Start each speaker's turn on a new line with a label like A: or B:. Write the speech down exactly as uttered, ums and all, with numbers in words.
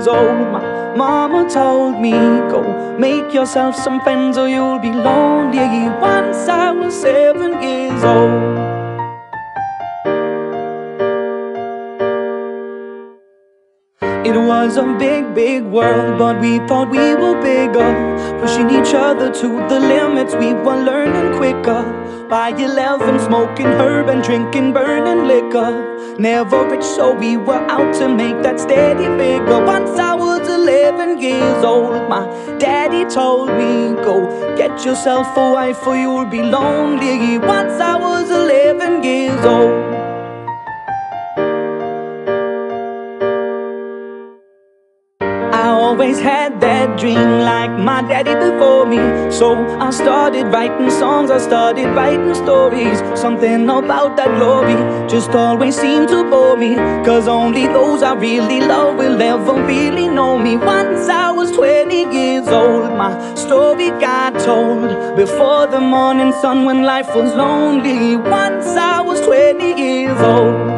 A: years old, my mama told me, go make yourself some friends or you'll be lonely. Once I was seven years old. It was a big, big world, but we thought we were bigger, pushing each other to the limits. We were learning quicker. By eleven, smoking herb and drinking burning liquor. Never rich, so we were out to make that steady figure. Once I was eleven years old, my daddy told me, go get yourself a wife or you'll be lonely. Once I was eleven years old. I always had that dream like my daddy before me. So I started writing songs, I started writing stories. Something about that glory just always seemed to bore me, cause only those I really love will ever really know me. Once I was twenty years old, my story got told before the morning sun when life was lonely. Once I was twenty years old.